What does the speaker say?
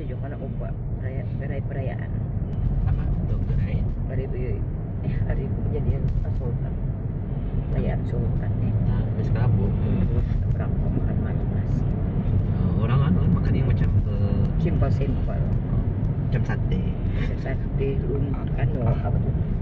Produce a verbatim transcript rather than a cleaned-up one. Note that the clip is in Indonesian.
ada juga anak opa perayaan perayaan perayaan apa tuh gerai hari eh hari kejadian Sultan perayaan Sultan nih nah di Sekabu terus berapa makan malam nasi orang kan makan yang macam simpel simpel macam sate sate lum anu apa tuh